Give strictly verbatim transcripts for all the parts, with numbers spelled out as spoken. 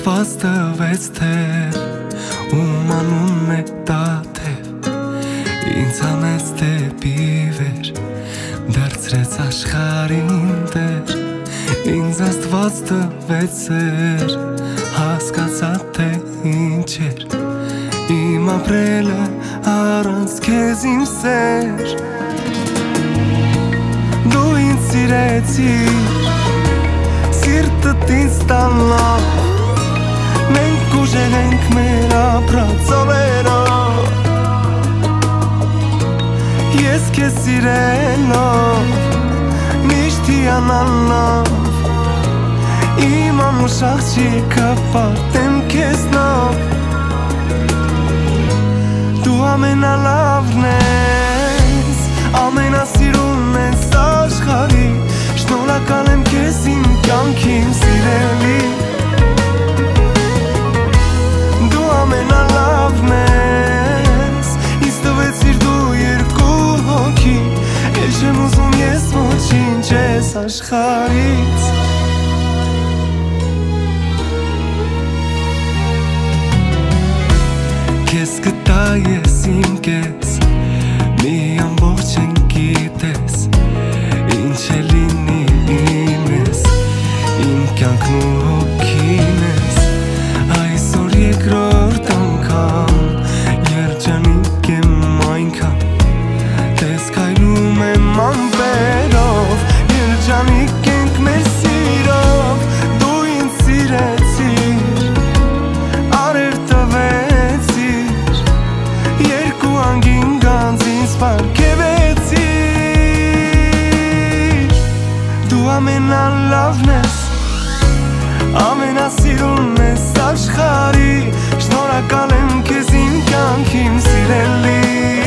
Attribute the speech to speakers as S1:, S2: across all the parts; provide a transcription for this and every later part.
S1: Աստված տվեց թեր Ում անունն է Տաթև Ինձ հանեց դեպի վեր Դարձրեց աշխարհին տեր Ինձ Աստված տվեց էր Հասկացա թե ինչ էր Իմ ապրելը առանց քեզ իմ սեր Դու ինձ սիրեցիր Սիրտդ ինձ տանավ Մենք ուժեղ ենք մեր ապրած օրերով Ես քեզ սիրելով Միշտ հիանալով Իմ անուշ աղջիկը պատեմ քեզնով Դու ամենալավն ես Ամենասիրուն ես աշխարհի Շնորհակալ եմ քեզ իմ կյանքիմ սիրելի Դու ամենալավն ես Ինձ տվեցիր դու երկու հոգի Էլ չեմ ուզում ես ոչինչ ես աշխարհից Քեզ կտա ես իմ կես Մի ամբողջ են գիտես Ինչ է լինի իմ ես Իմ կյանքն ու հոգին ես Այսօր երկրորդ անգամ Երջանիկ եմ այնքան Տես քայլում եմ ամպերով Երջանիկ ենք մեր սիրով Դու ինձ սիրեցիր Արև տվեցիր Երկու անգին գանձ ինձ պարգևեցիր Դու ամենալավն ես Ամենասիրուն ես աշխարհի Շնորհակալ եմ քեզ իմ կյանքիմ սիրելի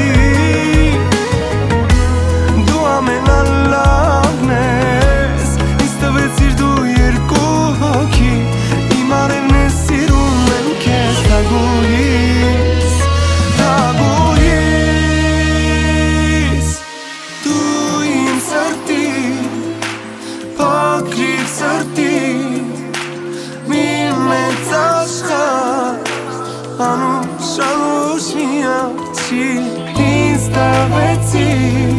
S1: Դու ամենալավն ես Ինձ տվեցիր դու երկու հոգի Իմ արևն ես սիրում եմ քեզ թագուհիս Թագուհիս Դու իմ սրտի Փոքրիկ սրտի Մի մեծ աշխարհ Անուշ անուշ մի աղջիկ Ինձ տվեցիր